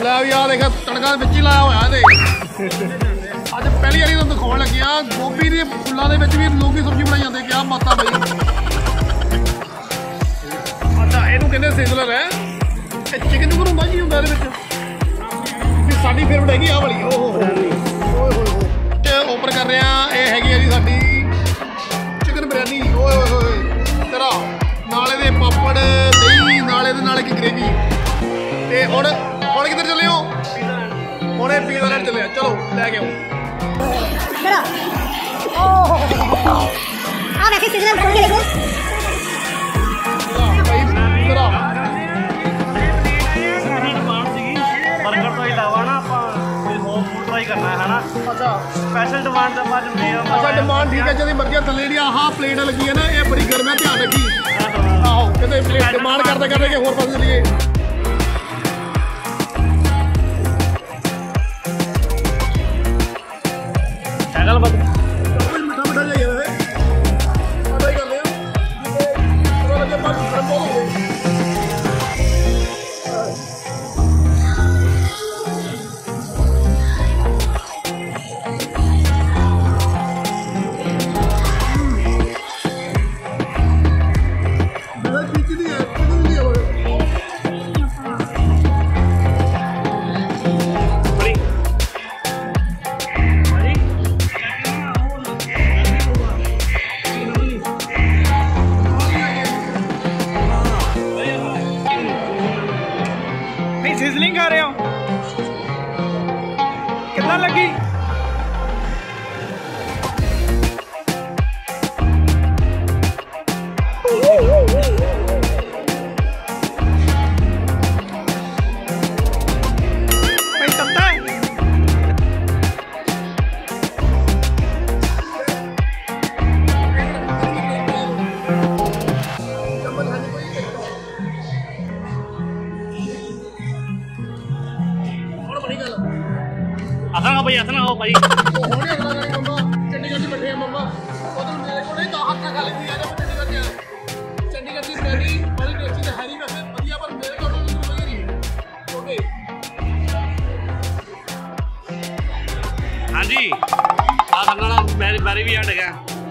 लै भी आ देख तड़का बिच ही लाया होया ते अज पहली बारी तुहानूं दिखाउण लगे आ गोभी दे फुल्लां दे विच भी लौकी सब्जी बनाई जांदे क्या बातां बई। अच्छा इहनूं कहंदे सिज़लर है चिकन चुकन हुंदा की हुंदा इहदे विच साडी फेवरेट हैगी आ वाली ओपन कर रहे हैं ये हैगी जी साडी चिकन बिरयानी ओए होए होए तेरा नाले दे पापड़ दही नाले दे नाल की ग्रेवी ते हुण किधर चले हो हुणे पिज़्ज़ा लैंड चले चलो लैके आओ चलो आ वैसे सिज़लर खोल के देखो तेरा बर्गर तो इलावा ना होम फूड ट्राई करना है ना। अच्छा स्पेशल डिमांड अच्छा डिमांड ठीक है जी मर्जी थले जी आह प्लेट लगी है ना ये बड़ी गर्म है ध्यान रखी आहो कहते प्लेट डिमांड करते करते कि होर पास चलिए गल बत मिठा मिठा चाहिए वैसे पता ही कर लिया पता लगे बात गर्म बहुत हो गई। सिजलिंग खा रहे हो कितना लगी असना भाई असना हो भाई चंडीगढ़ की बैठे हैं मम्मा उधर मेरे को नहीं तो हाथ ना खा लेती है चंडीगढ़ की बिरयानी बड़ी टेस्टी है हरी वैसे बढ़िया पर मेरे को तो नहीं ओके हाँ जी आ संगना मेरी भी हट गया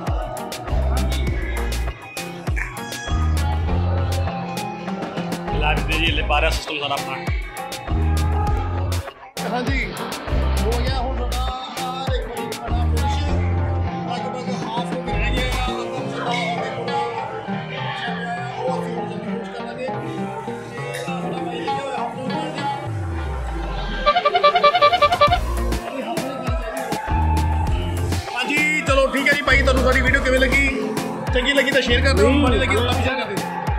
लाइव दीजिए ले 12 सिस्टम सारा अपना। हाँ जी हो गया हो एक बड़ी खाना फिनिश लगभग हाफ हो गया है हाँ जी चलो ठीक है जी भाई तुहानूं साडी वीडियो किवें लगी चंगी लगी तो शेयर कर दो माड़ी लगी तो शेयर कर दो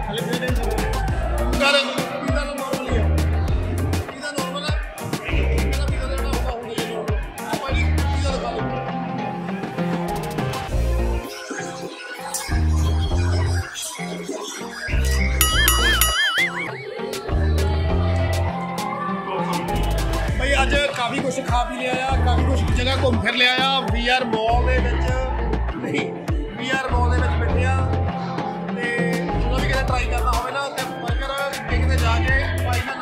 अज काफ़ी कुछ खा पी लिया काफ़ी कुछ जगह घूम फिर लिया VR मॉल नहीं VR मॉल बैठे जो भी किसी ट्राई करना हो ना बर्गर किंग से जाके भाई